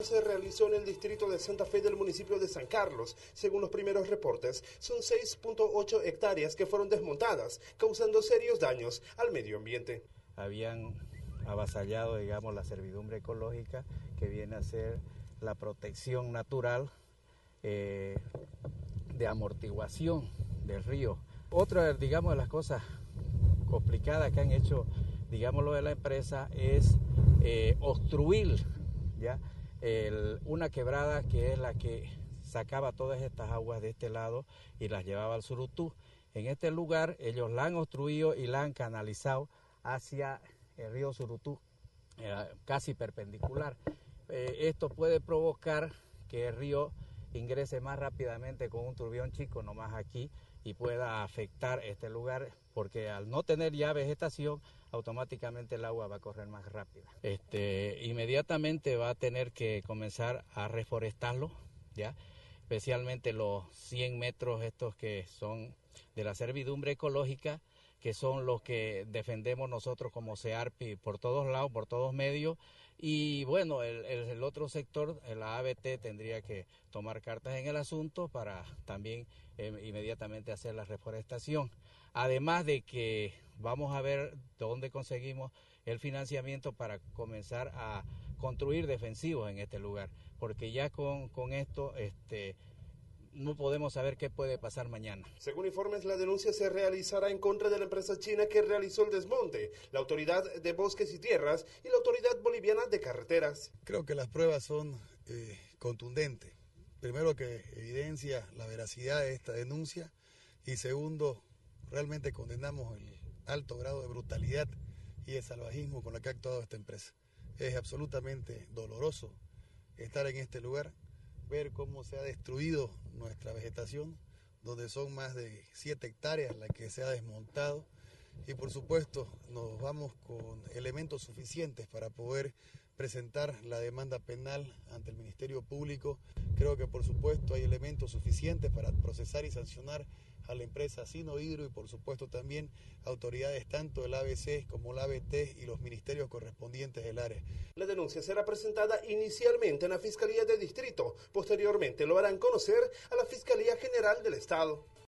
Se realizó en el distrito de Santa Fe del municipio de San Carlos. Según los primeros reportes, son 6.8 hectáreas que fueron desmontadas, causando serios daños al medio ambiente. Habían avasallado, digamos, la servidumbre ecológica, que viene a ser la protección natural de amortiguación del río. Otra, digamos, de las cosas complicadas que han hecho, digamos, lo de la empresa es obstruir, ¿ya? Una quebrada que es la que sacaba todas estas aguas de este lado y las llevaba al Surutú. En este lugar ellos la han obstruido y la han canalizado hacia el río Surutú, casi perpendicular. Esto puede provocar que el río ingrese más rápidamente con un turbión chico nomás aquí y pueda afectar este lugar, porque al no tener ya vegetación, automáticamente el agua va a correr más rápida. Inmediatamente va a tener que comenzar a reforestarlo, ¿ya? Especialmente los 100 metros estos que son de la servidumbre ecológica, que son los que defendemos nosotros como CEARPI por todos lados, por todos medios. Y bueno, el otro sector, la ABT, tendría que tomar cartas en el asunto para también inmediatamente hacer la reforestación. Además de que vamos a ver dónde conseguimos el financiamiento para comenzar a construir defensivos en este lugar, porque ya con esto no podemos saber qué puede pasar mañana. Según informes, la denuncia se realizará en contra de la empresa china que realizó el desmonte, la Autoridad de Bosques y Tierras y la Autoridad Boliviana de Carreteras. Creo que las pruebas son contundentes. Primero, que evidencia la veracidad de esta denuncia, y segundo, realmente condenamos el alto grado de brutalidad y de salvajismo con la que ha actuado esta empresa. Es absolutamente doloroso estar en este lugar, ver cómo se ha destruido nuestra vegetación, donde son más de 7 hectáreas las que se ha desmontado, y por supuesto nos vamos con elementos suficientes para poder presentar la demanda penal ante el Ministerio Público. Creo que por supuesto hay elementos suficientes para procesar y sancionar a la empresa Sinohidro, y por supuesto también autoridades tanto del ABC como la ABT y los ministerios correspondientes del área. La denuncia será presentada inicialmente en la Fiscalía de Distrito, posteriormente lo harán conocer a la Fiscalía General del Estado.